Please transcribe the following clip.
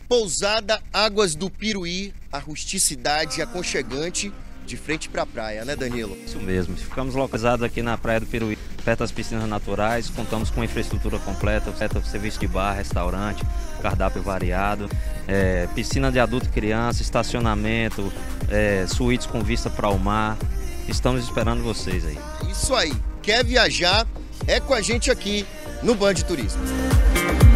Pousada Águas do Piruí, a rusticidade aconchegante de frente para a praia, né, Danilo? Isso mesmo, ficamos localizados aqui na Praia do Piruí, perto das piscinas naturais, contamos com infraestrutura completa, serviço de bar, restaurante, cardápio variado, piscina de adulto e criança, estacionamento, suítes com vista para o mar. Estamos esperando vocês aí. Isso aí, quer viajar? É com a gente aqui no Band Turismo.